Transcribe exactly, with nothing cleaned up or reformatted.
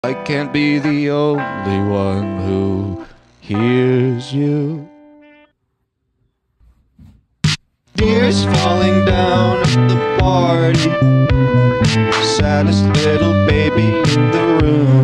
I can't be the only one who hears you. Tears falling down at the party, saddest little baby in the room.